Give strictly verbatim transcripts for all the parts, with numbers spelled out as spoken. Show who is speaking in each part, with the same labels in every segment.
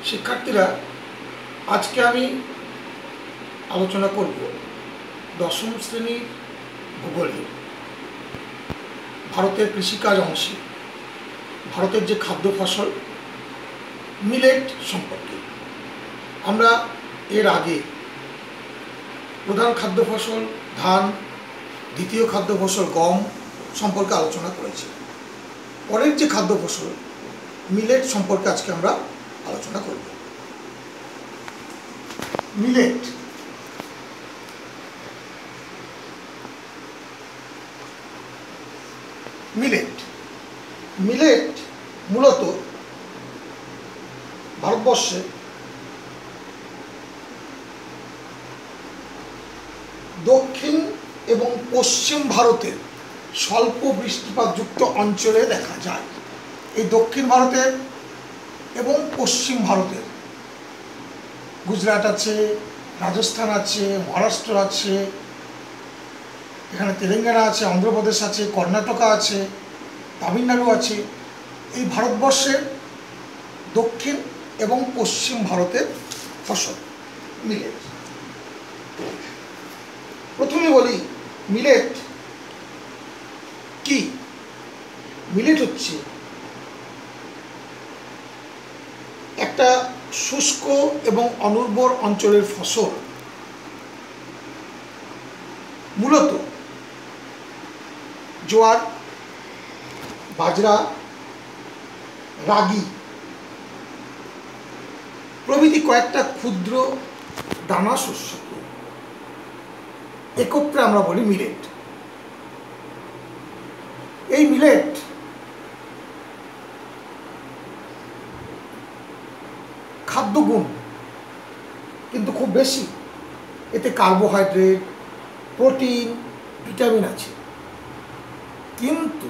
Speaker 1: শিক্ষার্থীরা, আজকে আমি আলোচনা করব দশম শ্রেণীর ভূগোলে ভারতের কৃষিকাজ অংশে ভারতের যে খাদ্য ফসল মিলেট সম্পর্কে। আমরা এর আগে প্রধান খাদ্য ফসল ধান, দ্বিতীয় খাদ্য ফসল গম সম্পর্কে আলোচনা করেছি। পরের যে খাদ্য ফসল মিলেট সম্পর্কে আজকে আমরা আলোচনা করব। মিলেট মিলেট মিলেট মূলত ভারতবর্ষে দক্ষিণ এবং পশ্চিম ভারতের স্বল্প বৃষ্টিপাতযুক্ত অঞ্চলে দেখা যায়। এই দক্ষিণ ভারতের এবং পশ্চিম ভারতের গুজরাট আছে, রাজস্থান আছে, মহারাষ্ট্র আছে, এখানে তেলেঙ্গানা আছে, অন্ধ্রপ্রদেশ আছে, কর্ণাটকা আছে, তামিলনাড়ু আছে। এই ভারতবর্ষের দক্ষিণ এবং পশ্চিম ভারতের ফসল মিলেট। প্রথমে বলি মিলেট কি। মিলেট হচ্ছে একটা শুষ্ক এবং অনুর্বর অঞ্চলের ফসল। মূলত জোয়ার, বাজরা, রাগি প্রভৃতি কয়েকটা ক্ষুদ্র দানা শস্যকে একত্রে আমরা বলি মিলেট। এই মিলেট খাদ্যগুণ কিন্তু খুব বেশি। এতে কার্বোহাইড্রেট, প্রোটিন, ভিটামিন আছে, কিন্তু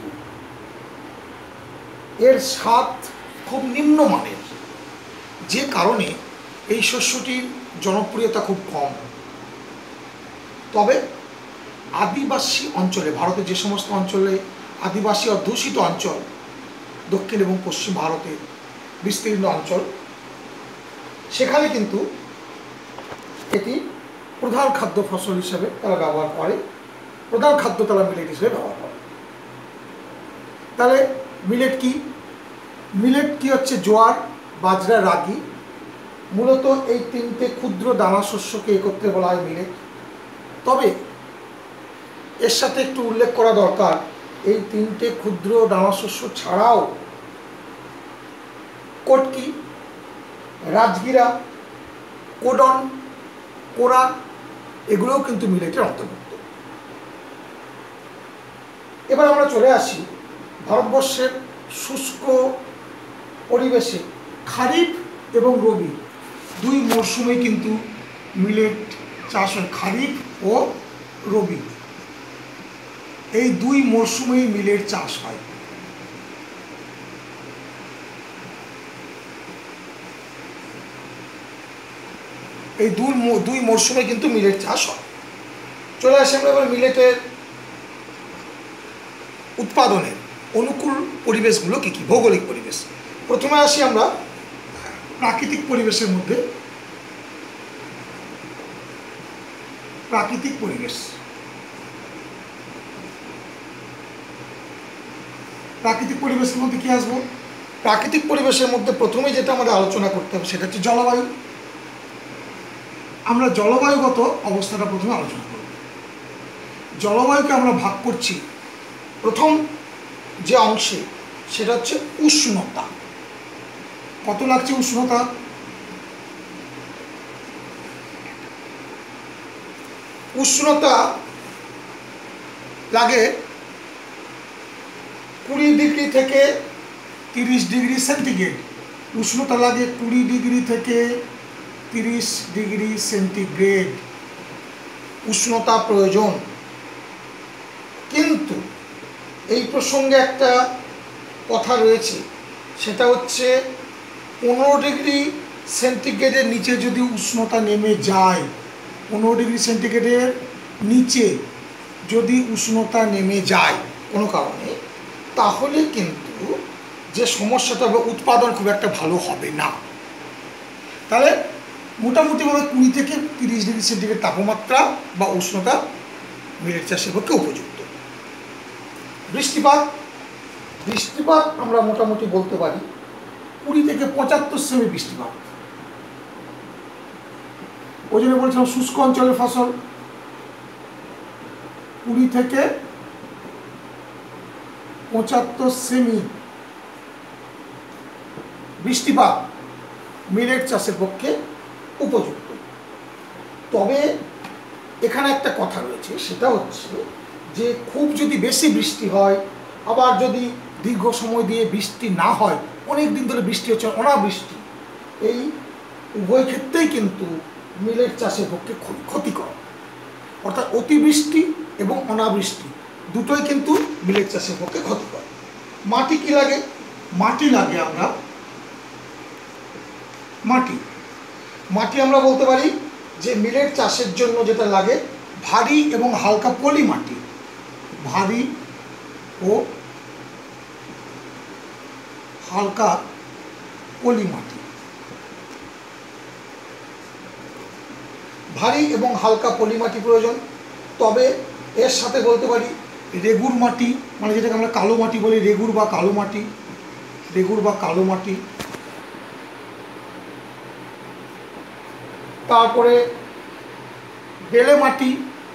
Speaker 1: এর স্বাদ খুব নিম্নমানের, যে কারণে এই শস্যটির জনপ্রিয়তা খুব কম। তবে আদিবাসী অঞ্চলে, ভারতের যে সমস্ত অঞ্চলে আদিবাসী অধ্যুষিত অঞ্চল, দক্ষিণ এবং পশ্চিম ভারতের বিস্তীর্ণ অঞ্চল, সেখানে কিন্তু এটি প্রধান খাদ্য ফসল হিসেবে তারা ব্যবহার করে, প্রধান খাদ্য তারা মিলেট হিসেবে ব্যবহার করে। তাহলে মিলেট কি? মিলেট কি হচ্ছে জোয়ার, বাজরা, রাগি। মূলত এই তিনটে ক্ষুদ্র দানা শস্যকে একত্রে বলা হয় মিলেট। তবে এর সাথে একটু উল্লেখ করা দরকার, এই তিনটে ক্ষুদ্র দানা শস্য ছাড়াও কটকি, রাজগিরা, কোডন, কোরা এগুলোও কিন্তু মিলেটের অন্তর্ভুক্ত। এবার আমরা চলে আসি ভারতবর্ষের শুষ্ক পরিবেশে খারিফ এবং রবি দুই মরশুমে কিন্তু মিলেট চাষ হয়। খারিফ ও রবি এই দুই মরশুমেই মিলেট চাষ হয়। এই দুই দুই মরশুমে কিন্তু মিলেট চাষ হয়। চলে আসি আমরা এবার মিলেটের উৎপাদনের অনুকূল পরিবেশগুলো কী কী। ভৌগোলিক পরিবেশ প্রথমে আসি আমরা প্রাকৃতিক পরিবেশের মধ্যে। প্রাকৃতিক পরিবেশ প্রাকৃতিক পরিবেশের মধ্যে কি আসবো? প্রাকৃতিক পরিবেশের মধ্যে প্রথমে যেটা আমাদের আলোচনা করতে হবে সেটা হচ্ছে জলবায়ু। আমরা জলবায়ুগত অবস্থাটা প্রথমে আলোচনা করব। জলবায়ুকে আমরা ভাগ করছি প্রথম যে অংশে, সেটা হচ্ছে উষ্ণতা। কত লাগছে উষ্ণতা? উষ্ণতা লাগে কুড়ি ডিগ্রি থেকে তিরিশ ডিগ্রি সেন্টিগ্রেড। উষ্ণতা লাগে কুড়ি ডিগ্রি থেকে তিরিশ ডিগ্রি সেন্টিগ্রেড উষ্ণতা প্রয়োজন। কিন্তু এই প্রসঙ্গে একটা কথা রয়েছে, সেটা হচ্ছে পনেরো ডিগ্রি সেন্টিগ্রেডের নিচে যদি উষ্ণতা নেমে যায়, পনেরো ডিগ্রি সেন্টিগ্রেডের নিচে যদি উষ্ণতা নেমে যায় কোনো কারণে, তাহলে কিন্তু যে সমস্যাটা হবে, উৎপাদন খুব একটা ভালো হবে না। তাহলে মোটামুটিভাবে কুড়ি থেকে তিরিশ ডিগ্রি সেন্টিগ্রেড তাপমাত্রা বা উষ্ণতা মিলেট চাষের পক্ষে উপযুক্ত। বৃষ্টিপাত বৃষ্টিপাত আমরা মোটামুটি বলতে পারি কুড়ি থেকে পঁচাত্তর সেমি বৃষ্টিপাত। ওই জন্য বলছিলাম শুষ্ক অঞ্চলের ফসল কুড়ি থেকে পঁচাত্তর সেমি বৃষ্টিপাত মিলেট চাষের পক্ষে উপযুক্ত। তবে এখানে একটা কথা রয়েছে, সেটা হচ্ছে যে খুব যদি বেশি বৃষ্টি হয়, আবার যদি দীর্ঘ সময় দিয়ে বৃষ্টি না হয়, অনেক দিন ধরে বৃষ্টি হচ্ছে অনাবৃষ্টি, এই উভয় ক্ষেত্রেই কিন্তু মিলেট চাষের পক্ষে ক্ষতিকর। অর্থাৎ অতিবৃষ্টি এবং অনাবৃষ্টি দুটোই কিন্তু মিলেট চাষের পক্ষে ক্ষতিকর। মাটি কি লাগে? মাটি লাগে আমরা মাটি মাটি আমরা বলতে পারি যে মিলেট চাষের জন্য যেটা লাগে ভারী এবং হালকা পলি মাটি, ভারী ও হালকা পলি মাটি। ভারী এবং হালকা পলি মাটি প্রয়োজন। তবে এর সাথে বলতে পারি রেগুর মাটি, মানে যেটাকে আমরা কালো মাটি বলি, রেগুর বা কালো মাটি, রেগুর বা কালো মাটি। তারপরে বেলে মাটি,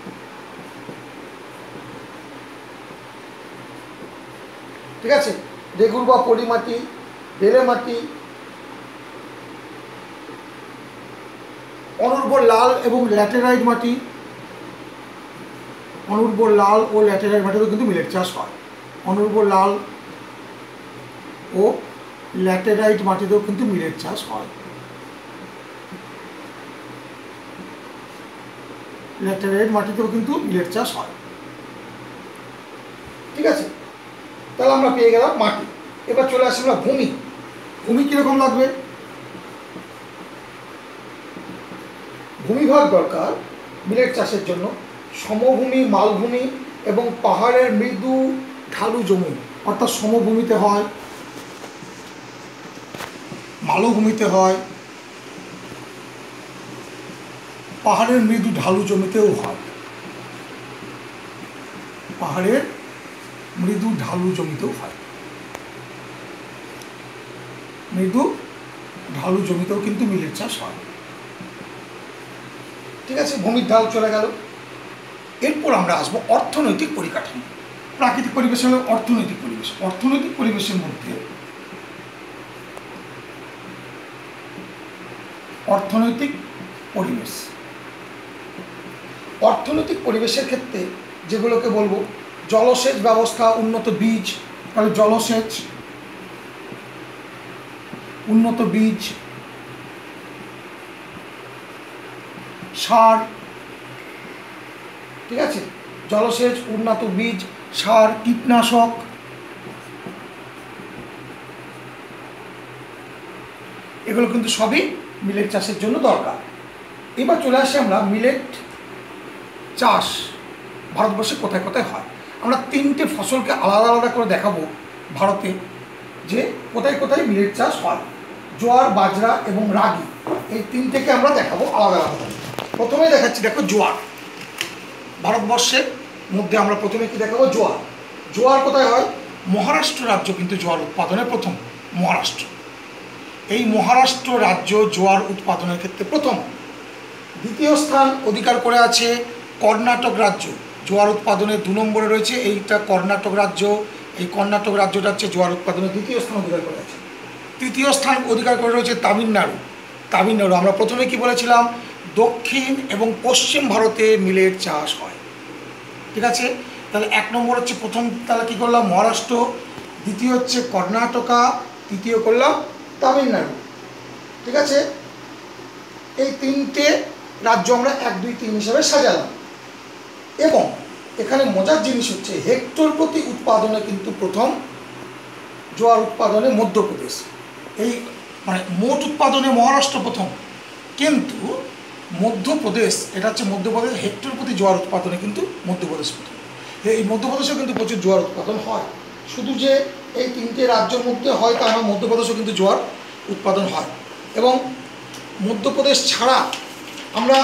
Speaker 1: ঠিক আছে, রেগুর বা পলি মাটি, বেলে মাটি, অনুর্বর লাল এবং ল্যাটেরাইট মাটি, অনুর্বর লাল ও ল্যাটেরাইট মাটিতেও কিন্তু মিলেট চাষ হয়। অনুর্বর লাল ও ল্যাটেরাইট মাটিতেও কিন্তু মিলেট চাষ হয়। ল্যাটেরাইট মাটিতেও কিন্তু মিলেট চাষ হয়। ঠিক আছে, তাহলে আমরা পেয়ে গেলাম মাটি। এবার চলে আসি আমরা ভূমি। ভূমি কিরকম লাগবে? ভূমিভাগ দরকার মিলেট চাষের জন্য সমভূমি, মালভূমি এবং পাহাড়ের মৃদু ঢালু জমি। অর্থাৎ সমভূমিতে হয়, মালভূমিতে হয়, পাহাড়ের মৃদু ঢালু জমিতেও হয়। পাহাড়ের মৃদু ঢালু জমিতেও হয়, মৃদু ঢালু জমিতেও কিন্তু মিলেট চাষ হয়। ঠিক আছে, ভূমির ঢাল চলে গেল। এরপর আমরা আসবো অর্থনৈতিক পরিকাঠামো। প্রাকৃতিক পরিবেশ হলো অর্থনৈতিক পরিবেশ। অর্থনৈতিক পরিবেশের মধ্যে অর্থনৈতিক পরিবেশ অর্থনৈতিক পরিবেশের ক্ষেত্রে যেগুলোকে বলবো, জলসেচ ব্যবস্থা, উন্নত বীজ, তাহলে জলসেচ, উন্নত বীজ, সার, ঠিক আছে, জলসেচ, উন্নত বীজ, সার, কীটনাশক, এগুলো কিন্তু সবই মিলেট চাষের জন্য দরকার। এবার চলে আসি আমরা মিলেট চাষ ভারতবর্ষে কোথায় কোথায় হয়। আমরা তিনটে ফসলকে আলাদা আলাদা করে দেখাবো ভারতে, যে কোথায় কোথায় মিলেট চাষ হয়। জোয়ার, বাজরা এবং রাগি, এই তিনটেকে আমরা দেখাবো আলাদা আলাদা। প্রথমেই দেখাচ্ছি, দেখো জোয়ার। ভারতবর্ষের মধ্যে আমরা প্রথমে কি দেখাবো? জোয়ার। জোয়ার কোথায় হয়? মহারাষ্ট্র রাজ্য কিন্তু জোয়ার উৎপাদনে প্রথম। মহারাষ্ট্র, এই মহারাষ্ট্র রাজ্য জোয়ার উৎপাদনের ক্ষেত্রে প্রথম। দ্বিতীয় স্থান অধিকার করে আছে কর্ণাটক রাজ্য, জোয়ার উৎপাদনে দু নম্বরে রয়েছে এইটা কর্ণাটক রাজ্য। এই কর্ণাটক রাজ্যটা হচ্ছে জোয়ার উৎপাদনে দ্বিতীয় স্থান অধিকার করে আছে। তৃতীয় স্থান অধিকার করে রয়েছে তামিলনাড়ু। তামিলনাড়ু আমরা প্রথমে কি বলেছিলাম? দক্ষিণ এবং পশ্চিম ভারতে মিলেট চাষ হয়। ঠিক আছে, তাহলে এক নম্বর হচ্ছে প্রথম, তাহলে কী করলাম? মহারাষ্ট্র, দ্বিতীয় হচ্ছে কর্ণাটকা, তৃতীয় করলাম তামিলনাড়ু। ঠিক আছে, এই তিনটে রাজ্য আমরা এক দুই তিন হিসাবে সাজালাম। এবং এখানে মজার জিনিস হচ্ছে হেক্টর প্রতি উৎপাদনে কিন্তু প্রথম জোয়ার উৎপাদনে মধ্যপ্রদেশ। এই মানে মোট উৎপাদনে মহারাষ্ট্র প্রথম, কিন্তু মধ্যপ্রদেশ, এটা হচ্ছে মধ্যপ্রদেশ, হেক্টর প্রতি জোয়ার উৎপাদনে কিন্তু মধ্যপ্রদেশ প্রথম। এই মধ্যপ্রদেশেও কিন্তু প্রচুর জোয়ার উৎপাদন হয়। শুধু যে এই তিনটে রাজ্যের মধ্যে হয় তা না, মধ্যপ্রদেশেও কিন্তু জোয়ার উৎপাদন হয়। এবং মধ্যপ্রদেশ ছাড়া আমরা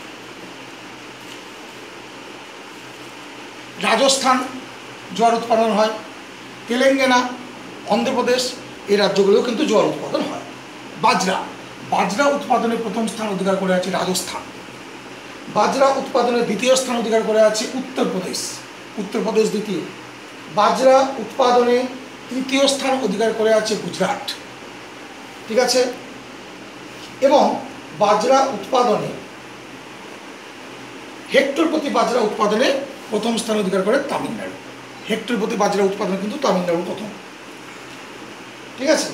Speaker 1: রাজস্থান জোয়ার উৎপাদন হয়, তেলেঙ্গানা, অন্ধ্রপ্রদেশ এই রাজ্যগুলোও কিন্তু জোয়ার উৎপাদন হয়। বাজরা বাজরা উৎপাদনে প্রথম স্থান অধিকার করে আছে রাজস্থান। বাজরা উৎপাদনে দ্বিতীয় স্থান অধিকার করে আছে উত্তরপ্রদেশ, উত্তরপ্রদেশ দ্বিতীয়। বাজরা উৎপাদনে তৃতীয় স্থান অধিকার করে আছে গুজরাট, ঠিক আছে। এবং বাজরা উৎপাদনে হেক্টর প্রতি বাজরা উৎপাদনে প্রথম স্থান অধিকার করে তামিলনাড়ু। হেক্টর প্রতি বাজরা উৎপাদনে কিন্তু তামিলনাড়ু প্রথম, ঠিক আছে।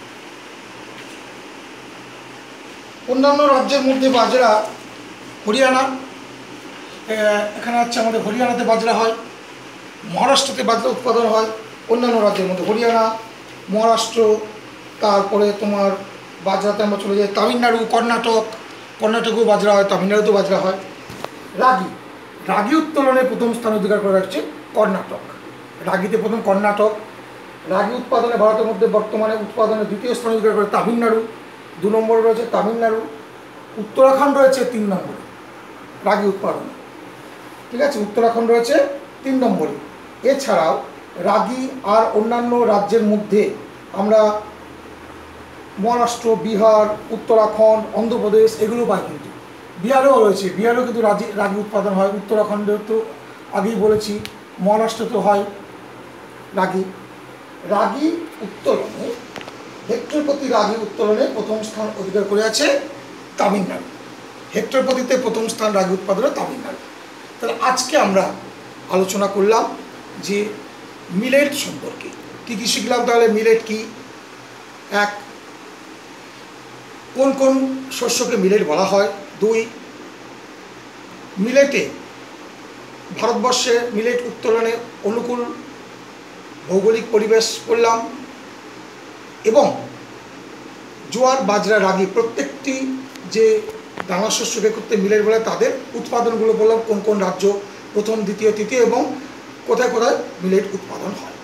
Speaker 1: অন্যান্য রাজ্যের মধ্যে বাজরা, হরিয়ানা, এখানে হচ্ছে আমাদের হরিয়ানাতে বাজরা হয়, মহারাষ্ট্রতে বাজরা উৎপাদন হয়। অন্যান্য রাজ্যের মধ্যে হরিয়ানা, মহারাষ্ট্র, তারপরে তোমার বাজরাতে আমরা চলে যাই তামিলনাড়ু, কর্ণাটক, কর্ণাটকেও বাজরা হয়, তামিলনাড়ুতেও বাজরা হয়। রাগি রাগি উত্তোলনে প্রথম স্থান অধিকার করে রাখছে কর্ণাটক। রাগিতে প্রথম কর্ণাটক। রাগি উৎপাদনে ভারতের মধ্যে বর্তমানে উৎপাদনে দ্বিতীয় স্থান অধিকার করে তামিলনাড়ু, দু নম্বরে রয়েছে তামিলনাড়ু। উত্তরাখণ্ড রয়েছে তিন নম্বরে রাগি উৎপাদনে, ঠিক আছে। উত্তরাখণ্ড রয়েছে তিন নম্বরে। এছাড়াও রাগি আর অন্যান্য রাজ্যের মধ্যে আমরা মহারাষ্ট্র, বিহার, উত্তরাখণ্ড, অন্ধ্রপ্রদেশ এগুলো পাই। কিন্তু বিহারেও রয়েছে, বিহারেও কিন্তু রাজি রাগি উৎপাদন হয়। উত্তরাখণ্ডে তো আগেই বলেছি, মহারাষ্ট্রতেও হয় রাগি। রাগি উত্তোলনে হেক্টর প্রতি রাগি উত্তোলনে প্রথম স্থান অধিকার করে আছে তামিলনাড়ু। হেক্টর প্রতিতে প্রথম স্থান রাগি উৎপাদনে তামিলনাড়ু। তাহলে আজকে আমরা আলোচনা করলাম যে মিলেট সম্পর্কে। কী কী শিখলাম তাহলে? মিলেট কি, এক, কোন কোন শস্যকে মিলেট বলা হয়, দুই, মিলেটে ভারতবর্ষে মিলেট উত্তোলনে অনুকূল ভৌগোলিক পরিবেশ করলাম, এবং জোয়ার, বাজরা, রাগি প্রত্যেকটি যে দানা শস্যকে করতে মিলেট বলে তাদের উৎপাদনগুলো বললাম, কোন কোন রাজ্য প্রথম, দ্বিতীয়, তৃতীয় এবং কোথায় কোথায় মিলেট উৎপাদন হয়।